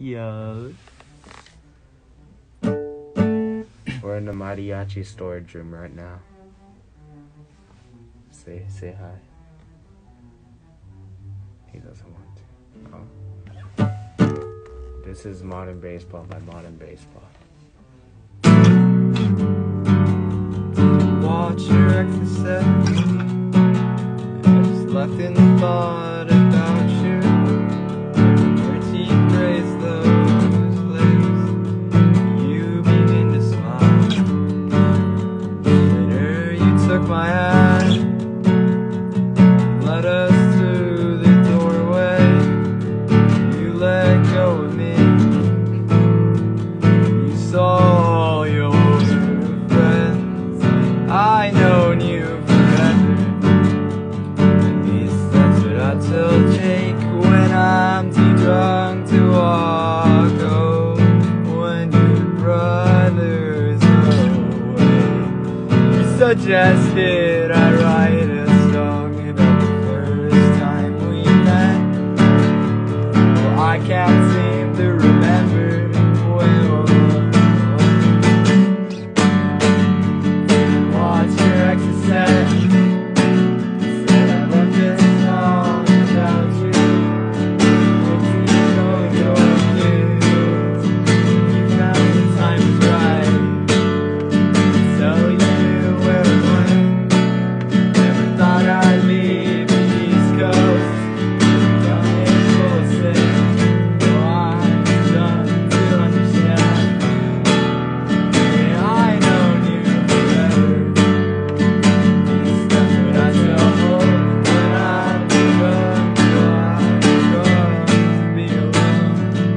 Yo. We're in the mariachi storage room right now. Say hi. He doesn't want to. Oh. This is Modern Baseball by Modern Baseball. Watch your exercise. I just left in the thought about you. Your teeth raise those lips. You begin to smile. Later you took my hand, led us to the doorway. You let go of me. You saw your friends. I known you forever. At least that's what I tell Jake when I'm too drunk to walk home. When your brother's away, you suggested I write a song about the first time we met. Well, I can't seem to remember when. Watch your exercise. Said I love this song about you. If you know your kids, you found the time is right. Tell you where it went. Never thought I'd leave the East Coast. Done it full of sin. No, I'm done to understand. Yeah, I known you forever. That's what I tell home when I'm drunk. To be alone.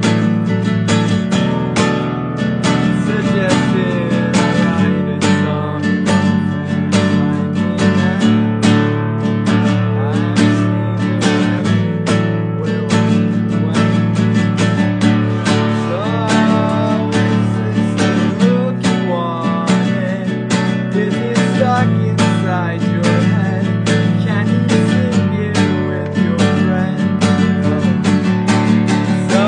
Suggested I write a song about the first time we met. I seem to remember where we went. So is this the look you wanted? Is it stuck inside your head? Can you sing it with your friends? So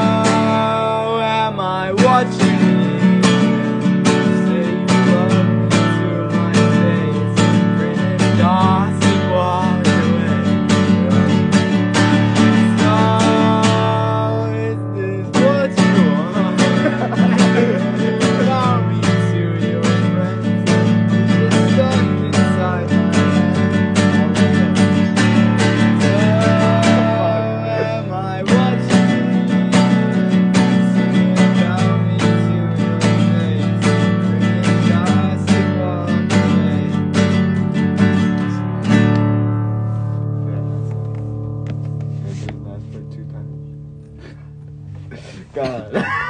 am I watching you? Say you love me to my face, printed gossip walk away. So is this what's going on? Allow me to your friends. It's stuck inside my head. So am I watching you? Sing about me to your face, printed gossip walk away. Yeah, that's it. That's for 2 times. God.